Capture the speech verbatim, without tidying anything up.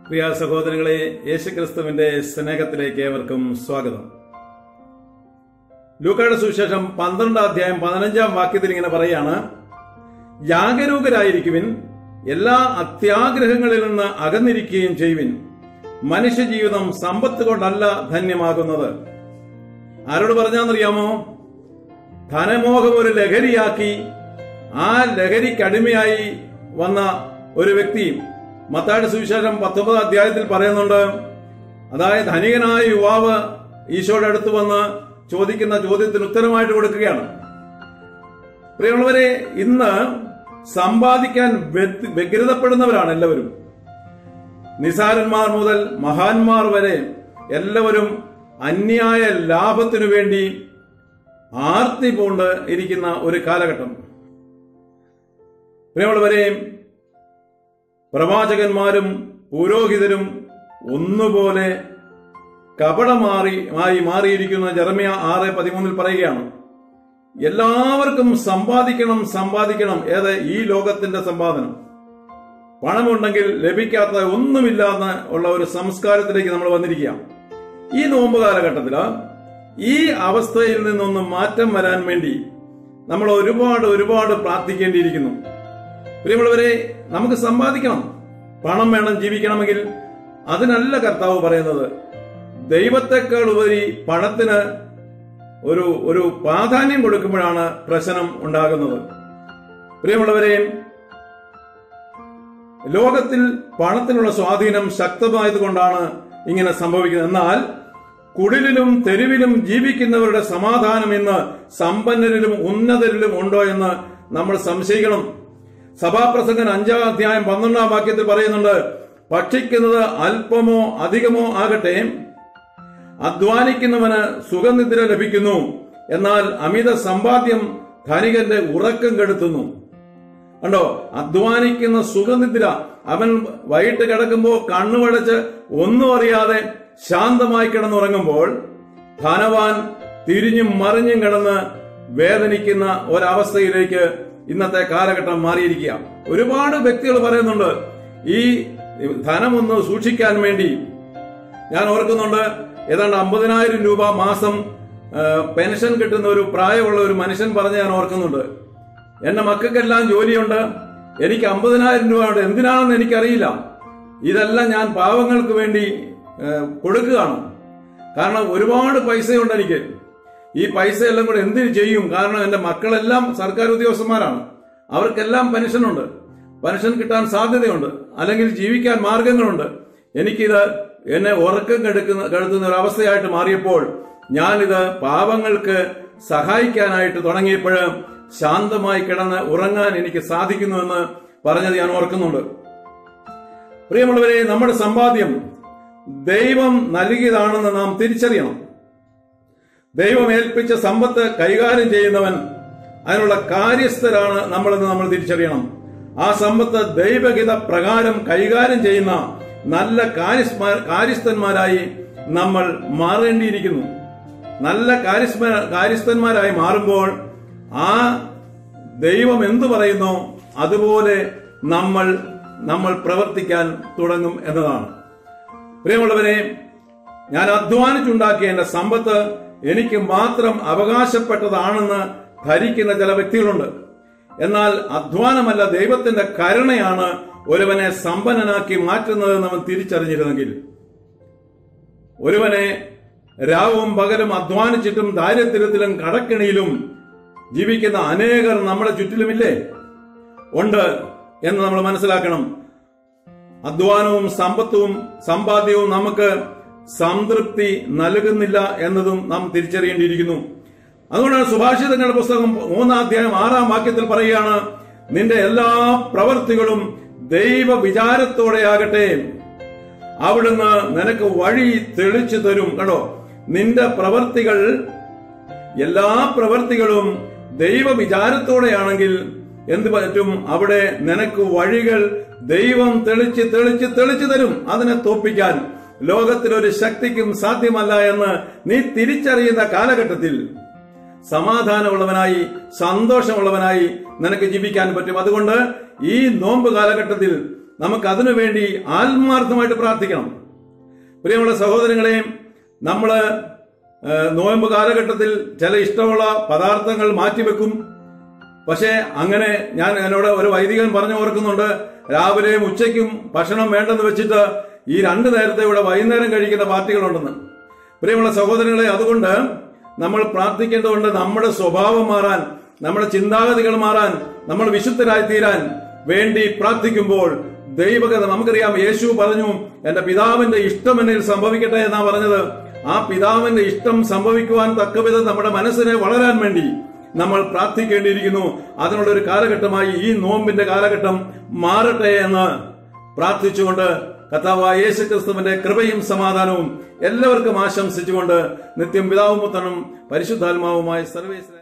പ്രിയ സഹോദരങ്ങളെ, യേശുക്രിസ്തുവിന്റെ സ്നേഹത്തിലേക്ക് ഏവർക്കും സ്വാഗതം. ലൂക്കായുടെ സുവിശേഷം പന്ത്രണ്ടാം അധ്യായം പതിനഞ്ചാം വാക്യത്തിൽ ഇങ്ങനെ പറയാണ്, ജാഗരൂകരായിരിക്കുവിൻ, എല്ലാ അത്യാഗ്രഹങ്ങളിൽ നിന്ന് അകന്നിരിക്കുകയും ചെയ്യുവിൻ. മനുഷ്യജീവിതം സമ്പത്ത് കൊണ്ടല്ല ധന്യമാകുന്നത്. ആരോട് പറഞ്ഞാന്നറിയാമോ? ധനമോഹം ഒരു ലഹരിയാക്കി ആ ലഹരിക്കടിമയായി വന്ന ഒരു വ്യക്തി മത്തായിയുടെ സുവിശേഷം പത്തൊമ്പതാം അധ്യായത്തിൽ പറയുന്നുണ്ട്. അതായത് ധനികനായ യുവാവ് ഈശോയുടെ അടുത്ത് വന്ന് ചോദിക്കുന്ന ചോദ്യത്തിന് ഉത്തരമായിട്ട് കൊടുക്കുകയാണ്. പ്രിയമുള്ളവരെ, ഇന്ന് സമ്പാദിക്കാൻ വ്യഗ്രതപ്പെടുന്നവരാണ് എല്ലാവരും. നിസാരന്മാർ മുതൽ മഹാന്മാർ വരെ എല്ലാവരും അന്യായ ലാഭത്തിനു വേണ്ടി ആർത്തി പൂണ്ട് ഇരിക്കുന്ന ഒരു കാലഘട്ടം. പ്രിയമുള്ളവരെ, പ്രവാചകന്മാരും പുരോഹിതരും ഒന്നുപോലെ കപടമാറി ആയി മാറിയിരിക്കുന്ന ജെറമ്യ ആറ് പതിമൂന്നിൽ പറയുകയാണ്, എല്ലാവർക്കും സമ്പാദിക്കണം സമ്പാദിക്കണം ഏത് ഈ ലോകത്തിന്റെ സമ്പാദനം. പണമുണ്ടെങ്കിൽ ലഭിക്കാത്ത ഒന്നുമില്ലാന്ന് ഉള്ള ഒരു സംസ്കാരത്തിലേക്ക് നമ്മൾ വന്നിരിക്കുക. ഈ നോമ്പ് കാലഘട്ടത്തില് ഈ അവസ്ഥയിൽ നിന്നൊന്ന് മാറ്റം വരാൻ വേണ്ടി നമ്മൾ ഒരുപാട് ഒരുപാട് പ്രാർത്ഥിക്കേണ്ടിയിരിക്കുന്നു. പ്രിയമുള്ളവരെ, നമുക്ക് സമ്പാദിക്കണം, പണം വേണം ജീവിക്കണമെങ്കിൽ. അതിനല്ല കർത്താവ് പറയുന്നത്. ദൈവത്തെക്കാൾ ഉപരി പണത്തിന് ഒരു ഒരു പ്രാധാന്യം കൊടുക്കുമ്പോഴാണ് പ്രശ്നം ഉണ്ടാകുന്നത്. പ്രിയമുള്ളവരെ, ലോകത്തിൽ പണത്തിനുള്ള സ്വാധീനം ശക്തമായതുകൊണ്ടാണ് ഇങ്ങനെ സംഭവിക്കുന്നത്. എന്നാൽ കുടിലിലും തെരുവിലും ജീവിക്കുന്നവരുടെ സമാധാനം ഇന്ന് സമ്പന്നരിലും ഉന്നതരിലും ഉണ്ടോ എന്ന് നമ്മൾ സംശയിക്കണം. സഭാപ്രസംഗൻ അഞ്ചാം അധ്യായം പന്ത്രണ്ടാം വാക്യത്തിൽ പറയുന്നുണ്ട്, ഭക്ഷിക്കുന്നത് അല്പമോ അധികമോ ആകട്ടെ, അധ്വാനിക്കുന്നവന് സുഖനിദ്ര ലഭിക്കുന്നു, എന്നാൽ അമിത സമ്പാദ്യം ധനികന്റെ ഉറക്കം കെടുത്തുന്നു. കണ്ടോ, അധ്വാനിക്കുന്ന സുഖനിദ്ര. അവൻ വൈകിട്ട് കിടക്കുമ്പോൾ കണ്ണുവടച്ച് ഒന്നും അറിയാതെ ശാന്തമായി കിടന്നുറങ്ങുമ്പോൾ ധനവാൻ തിരിഞ്ഞും മറിഞ്ഞും കിടന്ന് വേദനിക്കുന്ന ഒരവസ്ഥയിലേക്ക് ഇന്നത്തെ കാലഘട്ടം മാറിയിരിക്കുക. ഒരുപാട് വ്യക്തികൾ പറയുന്നുണ്ട് ഈ ധനമൊന്ന് സൂക്ഷിക്കാൻ വേണ്ടി. ഞാൻ ഓർക്കുന്നുണ്ട്, ഏതാണ്ട് അമ്പതിനായിരം രൂപ മാസം പെൻഷൻ കിട്ടുന്ന ഒരു പ്രായമുള്ള ഒരു മനുഷ്യൻ പറഞ്ഞ് ഞാൻ ഓർക്കുന്നുണ്ട്. എന്റെ മക്കൾക്കെല്ലാം ജോലിയുണ്ട്, എനിക്ക് അമ്പതിനായിരം രൂപ ഉണ്ട്, എന്തിനാണെന്ന് എനിക്കറിയില്ല, ഇതെല്ലാം ഞാൻ പാവങ്ങൾക്ക് വേണ്ടി കൊടുക്കുകയാണ്. കാരണം ഒരുപാട് പൈസയുണ്ട് എനിക്ക്, ഈ പൈസ എല്ലാം കൂടെ എന്തിനു ചെയ്യും? കാരണം എന്റെ മക്കളെല്ലാം സർക്കാർ ഉദ്യോഗസ്ഥന്മാരാണ്, അവർക്കെല്ലാം പെൻഷനുണ്ട്, പെൻഷൻ കിട്ടാൻ സാധ്യതയുണ്ട്, അല്ലെങ്കിൽ ജീവിക്കാൻ മാർഗങ്ങളുണ്ട്. എനിക്കിത് എന്നെ ഉറക്കം കെടുക്കുന്ന കെടുത്തുന്ന ഒരു അവസ്ഥയായിട്ട് മാറിയപ്പോൾ ഞാനിത് പാവങ്ങൾക്ക് സഹായിക്കാനായിട്ട് തുടങ്ങിയപ്പോൾ ശാന്തമായി കിടന്ന് ഉറങ്ങാൻ എനിക്ക് സാധിക്കുന്നുവെന്ന് പറഞ്ഞത് ഞാൻ ഓർക്കുന്നുണ്ട്. പ്രിയമുള്ളവരെ, നമ്മുടെ സമ്പാദ്യം ദൈവം നൽകിയതാണെന്ന് നാം തിരിച്ചറിയണം. ദൈവം ഏൽപ്പിച്ച സമ്പത്ത് കൈകാര്യം ചെയ്യുന്നവൻ, അതിനുള്ള കാര്യസ്ഥരാണ് നമ്മളെന്ന് നമ്മൾ തിരിച്ചറിയണം. ആ സമ്പത്ത് ദൈവഹിത പ്രകാരം കൈകാര്യം ചെയ്യുന്ന നല്ല കാര്യസ്ഥന്മാരായി നമ്മൾ മാറേണ്ടിയിരിക്കുന്നു. നല്ല കാര്യസ്ഥന്മാരായി മാറുമ്പോൾ ആ ദൈവം എന്തു പറയുന്നോ അതുപോലെ നമ്മൾ നമ്മൾ പ്രവർത്തിക്കാൻ തുടങ്ങും എന്നതാണ്. പ്രിയമുള്ളവരെ, ഞാൻ അധ്വാനിച്ചുണ്ടാക്കിയ എന്റെ സമ്പത്ത് എനിക്ക് മാത്രം അവകാശപ്പെട്ടതാണെന്ന് ധരിക്കുന്ന ചില വ്യക്തികളുണ്ട്. എന്നാൽ അധ്വാനമല്ല, ദൈവത്തിന്റെ കരുണയാണ് ഒരുവനെ സമ്പന്നനാക്കി മാറ്റുന്നത് നമ്മൾ തിരിച്ചറിഞ്ഞിരുന്നെങ്കിൽ, ഒരുവനെ രാവും പകലും അധ്വാനിച്ചിട്ടും ദാരിദ്ര്യത്തിലും കടക്കിണിയിലും ജീവിക്കുന്ന അനേകർ നമ്മുടെ ചുറ്റിലുമില്ലേ? ഉണ്ട് എന്ന് നമ്മൾ മനസ്സിലാക്കണം. അധ്വാനവും സമ്പത്തും സമ്പാദ്യവും നമുക്ക് സംതൃപ്തി നൽകുന്നില്ല എന്നതും നാം തിരിച്ചറിയേണ്ടിയിരിക്കുന്നു. അതുകൊണ്ടാണ് സുഭാഷിതങ്ങളുടെ പുസ്തകം മൂന്നാം അധ്യായം ആറാം വാക്യത്തിൽ പറയുകയാണ്, നിന്റെ എല്ലാ പ്രവൃത്തികളും ദൈവ വിചാരത്തോടെയാകട്ടെ, അവിടുന്ന് നിനക്ക് വഴി തെളിച്ചു തരും. കണ്ടോ, നിന്റെ പ്രവൃത്തികൾ, എല്ലാ പ്രവൃത്തികളും ദൈവ വിചാരത്തോടെയാണെങ്കിൽ എന്ത് പറ്റും? അവിടെ നിനക്ക് വഴികൾ ദൈവം തെളിച്ച് തെളിച്ച് തെളിച്ചു തരും. അതിനെ തോപ്പിക്കാൻ ലോകത്തിലൊരു ശക്തിക്കും സാധ്യമല്ല എന്ന് നീ തിരിച്ചറിയുന്ന കാലഘട്ടത്തിൽ സമാധാനമുള്ളവനായി സന്തോഷമുള്ളവനായി നിനക്ക് ജീവിക്കാൻ പറ്റും. അതുകൊണ്ട് ഈ നോമ്പ് കാലഘട്ടത്തിൽ നമുക്ക് അതിനു വേണ്ടി ആത്മാർത്ഥമായിട്ട് പ്രാർത്ഥിക്കണം. പ്രിയമുള്ള സഹോദരങ്ങളെ, നമ്മള് നോയമ്പ് കാലഘട്ടത്തിൽ ചില ഇഷ്ടമുള്ള പദാർത്ഥങ്ങൾ മാറ്റിവെക്കും. പക്ഷേ അങ്ങനെ ഞാൻ എന്നോട് ഒരു വൈദികൻ പറഞ്ഞു ഓർക്കുന്നുണ്ട്, രാവിലെയും ഉച്ചയ്ക്കും ഭക്ഷണം വേണ്ടെന്ന് വെച്ചിട്ട് ഈ രണ്ടു നേരത്തെ ഇവിടെ വൈകുന്നേരം കഴിക്കുന്ന പാർട്ടികളുണ്ടെന്ന്. പ്രിയമുള്ള സഹോദരങ്ങളെ, അതുകൊണ്ട് നമ്മൾ പ്രാർത്ഥിക്കേണ്ടതുണ്ട്. നമ്മുടെ സ്വഭാവം മാറാൻ, നമ്മുടെ ചിന്താഗതികൾ മാറാൻ, നമ്മൾ വിശുദ്ധരായി തീരാൻ വേണ്ടി പ്രാർത്ഥിക്കുമ്പോൾ ദൈവകഥ നമുക്കറിയാം. യേശു പറഞ്ഞു, എന്റെ പിതാവിന്റെ ഇഷ്ടം എന്നിൽ സംഭവിക്കട്ടെ എന്നാ പറഞ്ഞത്. ആ പിതാവിന്റെ ഇഷ്ടം സംഭവിക്കുവാൻ തക്കവിധം നമ്മുടെ മനസ്സിനെ വളരാൻ വേണ്ടി നമ്മൾ പ്രാർത്ഥിക്കേണ്ടിയിരിക്കുന്നു. അതിനുള്ള ഒരു കാലഘട്ടമായി ഈ നോമ്പിന്റെ കാലഘട്ടം മാറട്ടെ എന്ന് പ്രാർത്ഥിച്ചുകൊണ്ട് കർത്താവായ യേശു ക്രിസ്തുവിന്റെ കൃപയും സമാധാനവും എല്ലാവർക്കും ആശംസിച്ചുകൊണ്ട് നിത്യം പിതാവും പുത്രനും പരിശുദ്ധാത്മാവുമായി സർവേശ്വര